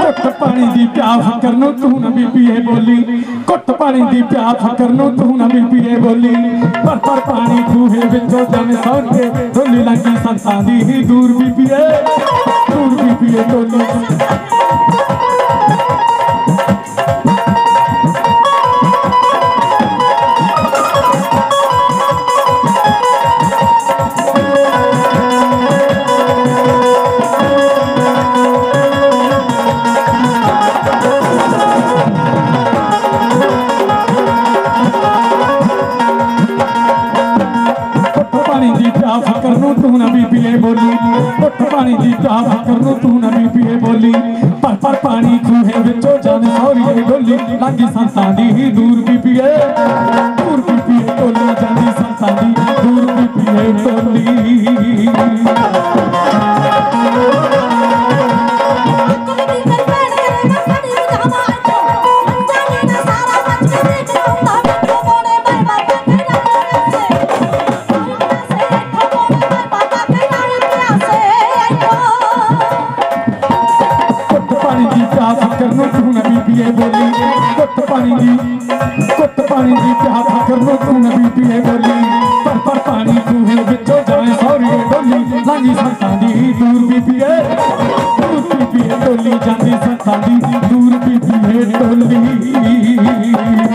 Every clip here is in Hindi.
घुट पानी दी प्यास करनों तू न बीबीए बोली, घुट पानी दी प्यास करनों तू न बीबीए बोली। पर पानी खूहे विचों जावे सौर के डोली लगी संतां दी दूर बीबीए डोली। करनों तू न बीबीए बोली, घुट पानी दी प्यास करनों तू न बीबीए बोली। पर पानी खूहे विचों जावे सौरिए डोली लगी संतां दी दूर बीबीए डोली जांदी संतां दी दूर बीबीए डोली। करनों तू न बीबीए बोली, घुट पानी दी प्यास करनों तू न बीबीए बोली। पर पानी खूहे विचों जावे सौरिए डोली लगी संतां दी दूर बीबीए डोली जांदी संतां दी दूर बीबीए डोली।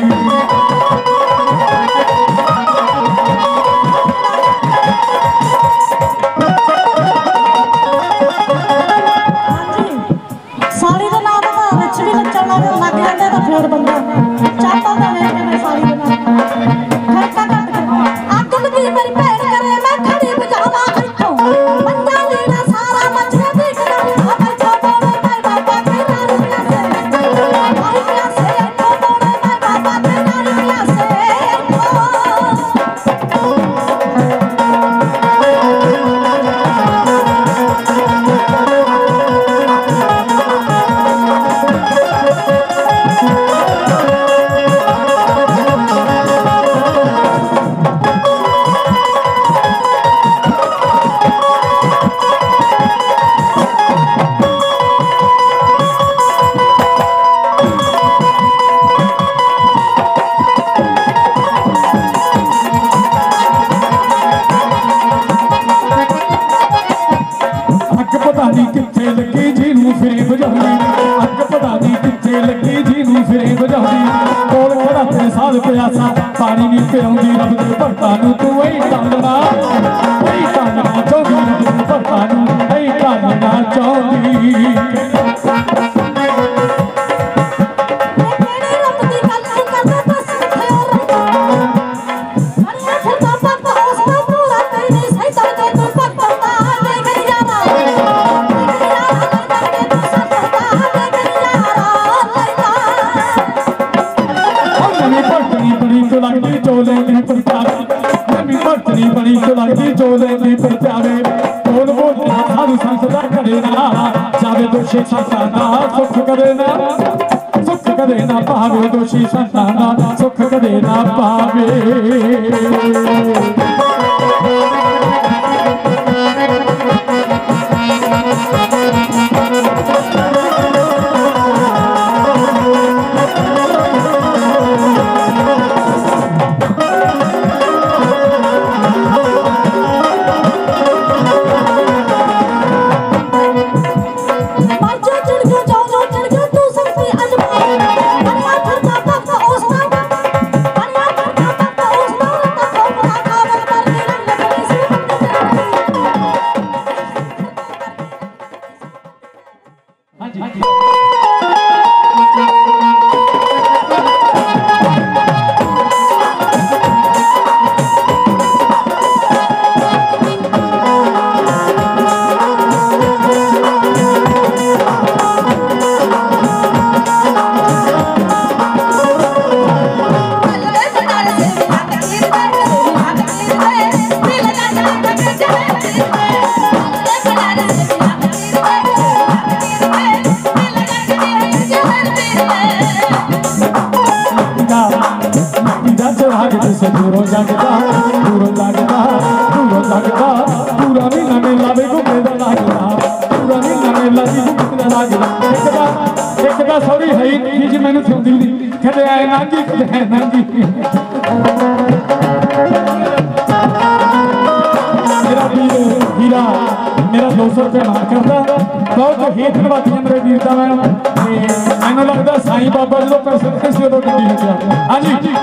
फिर बंदा चाहता था मैं कि मैं सारी बना खर्चा घट कर अग लगी मेरी भैन करे मैं खड़ी बजावा इथों बंदा लेना सारा मचना देखना अगर तो बोले मैं बाबा के नाम से आई प्यासे तो बोले मैं बाबा के नाम प्यासे किथे लगी जीनू फिरे बजाउंदी, अग पता नहीं किथे लगी जीनू फिरे बजाउंदी। कोल खड़ा तेरे साध प्यासा पानी नहीं पियाउंदी, रब दे भगतां नूं तू ऐ टांगना चाहुंदी, रब दे भगतां नूं ऐ टांगना चाहुंदी। लगती चोले दी परचावे नवी भक्तनी बनी तो लगती चोले दी परचावे। बोल बोल साधु संत दा करे ना जावे दोषी संतां दा सुख करे ना पावे दोषी संतां दा सुख करे ना पावे। दूरों लगता पूरा नहीं नमे लावे को मेरा लगता पूरा नहीं नमे लगी को मेरा लगता लगता सॉरी है ही जी मैंने सुनती नहीं कहते आए नांगी कहते है नांगी मेरा वीर हीरा मेरा 200 रुपये मार करता बहुत ही धन्यवाद मेरे वीर का मैंने लगता साईं बाबा जो पैसे कैसे उदो गड्डी लग्या हाँ जी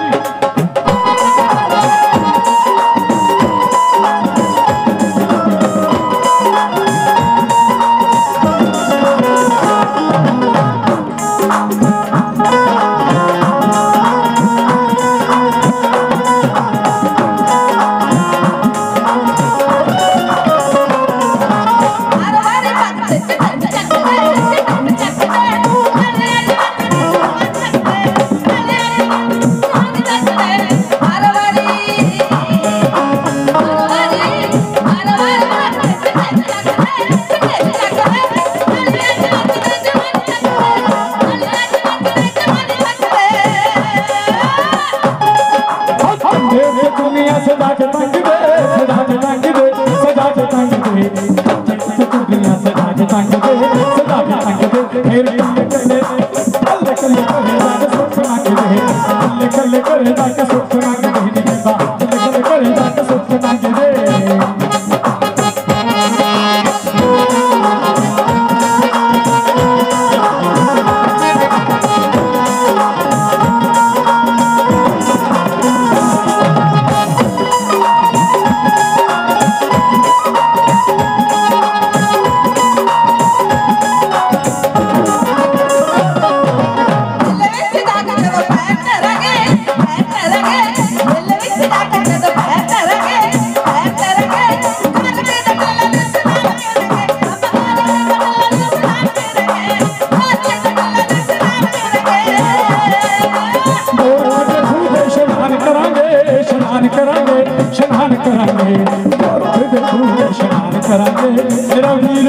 मेरा वीर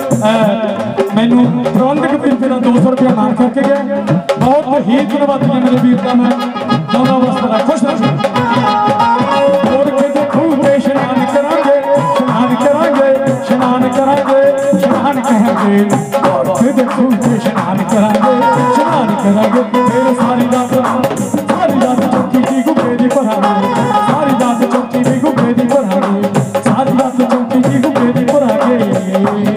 मैनू तुरंत मेरा 200 रुपया मार करके गया बहुत ही धन्यवाद मेरे वीर का मैं दोनों वास्ते खुश स्नान करांगे स्नान करांगे स्नान करांगे स्नान कहेंगे स्नान करांगे स्नान करांगे फिर सारी रात चौकी की गुब्बे दी पढ़ांगे सारी रात चौकी की गुब्बे दी पढ़ांगे सारी रात चौकी की गुब्बे दी पढ़ांगे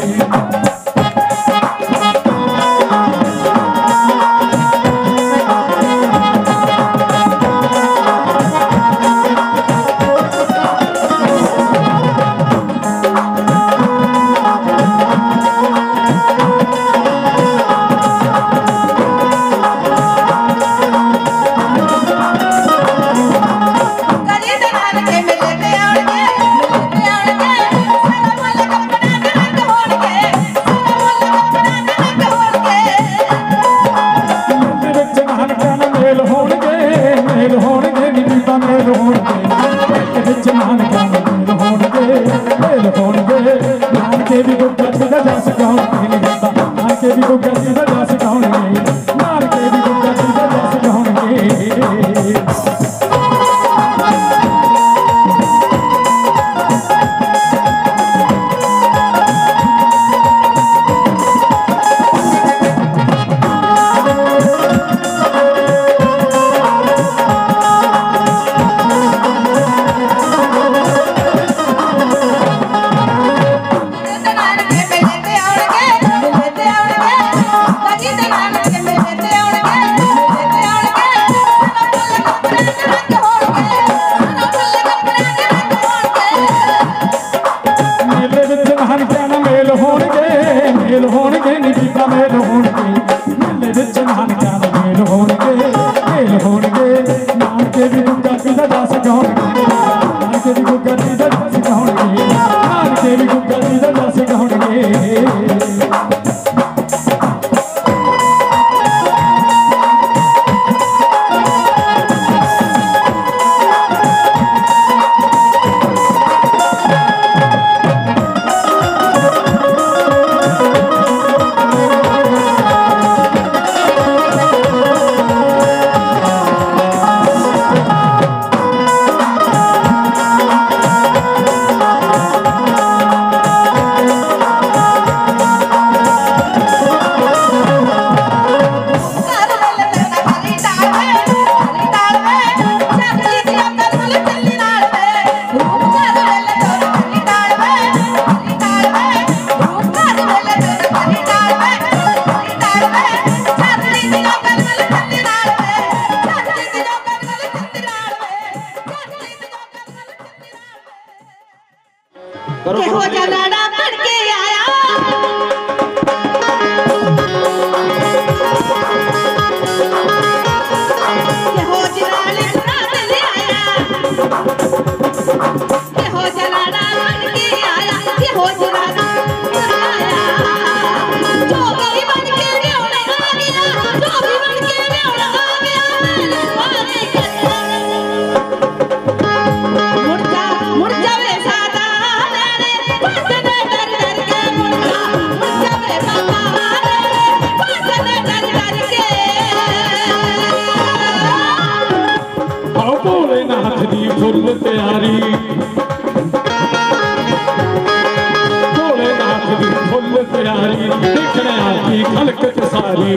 की खलकत सारी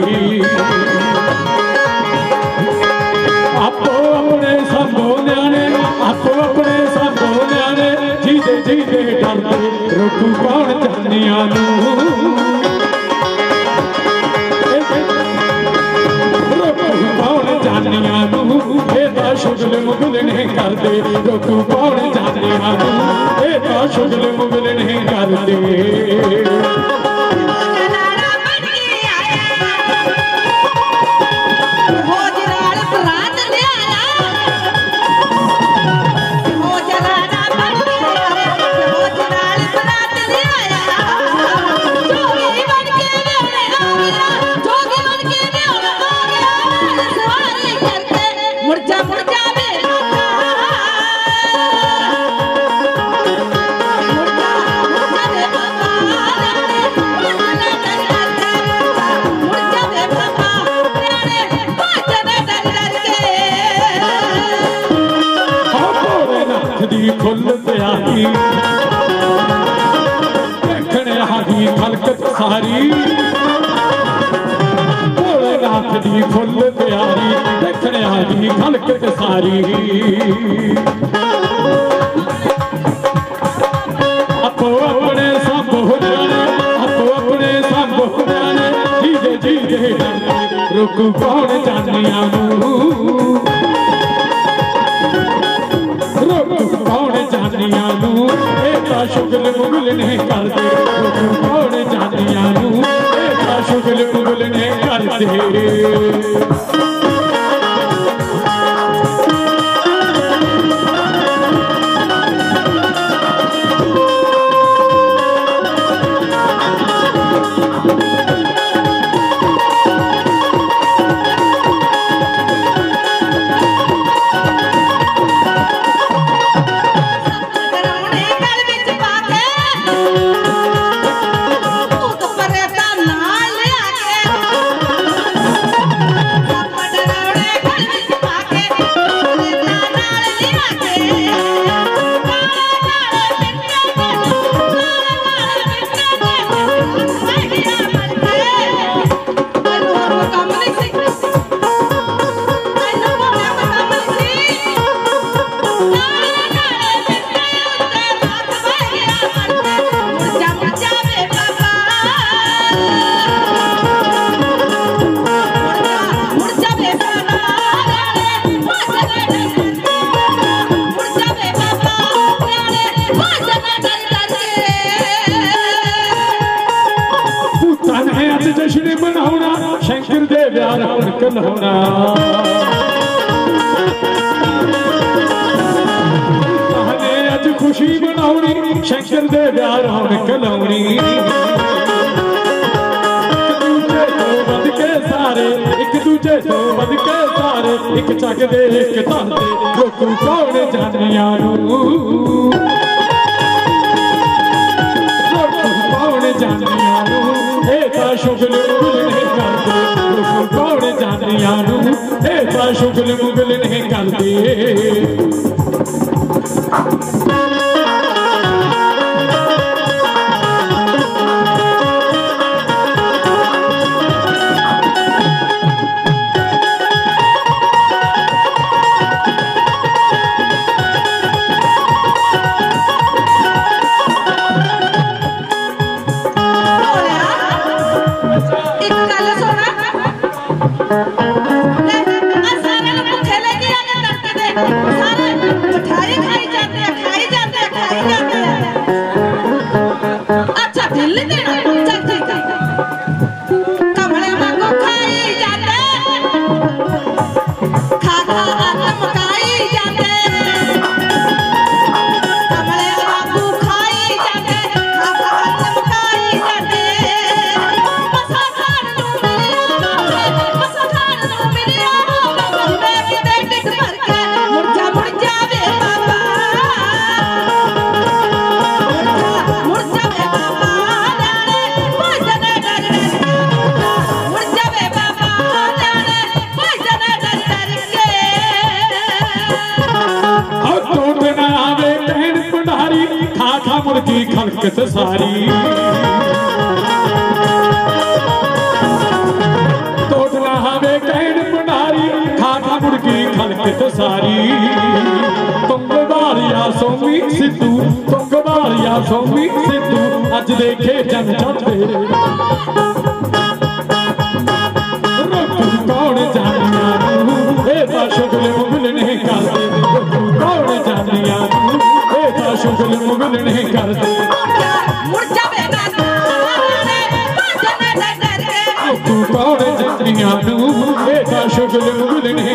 आपो अपने संभो न्याणे आपो अपने संभो न्याणे जीदे जीदे डरदे रोकू कौन जानिया शुगल मुगल नहीं करते रोकू कौन जानिया शुगल मुगल नहीं करते खुल प्यारी देखने हादी खलकत सारी भोलेनाथ दी खुल प्यारी देखने हादी खलकत सारी आपो अपने संभो न्याणे आपो अपने संभो न्याणे जीदे जीदे रुक कौन जानिया शुगल मुगल नहीं करते कौन जानिया शुगल मुगल नहीं करते जश्न मनाउना शंकर दे प्यार हरकल होना अज खुशी मनाउनी शंकर दे प्यार हरकल होनी एक दूजे तो बद के सारे एक चक दे एक धन दे रोकू कौन जानिया शुगल मुगल नहीं करते कौन जानिया शुगल मुगल नहीं करते सारी तुंग बारिया सोमी सिद्धू तुंग बारिया सोमी सिद्धू अज देखे जन चढ़ते कौन जानिया शुगल मुगल नहीं करते कौन जानिया शुगल मुगल नहीं करते तू कौन जानिया शुगल मुगल नहीं